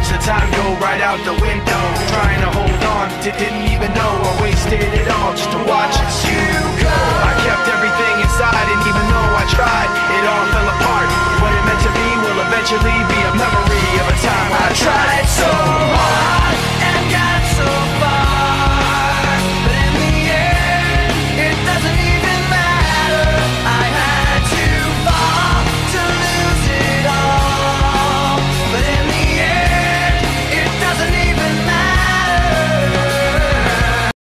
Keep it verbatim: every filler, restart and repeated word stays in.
watch the time go right out the window, trying to hold on, didn't even know I wasted it all just to watch as you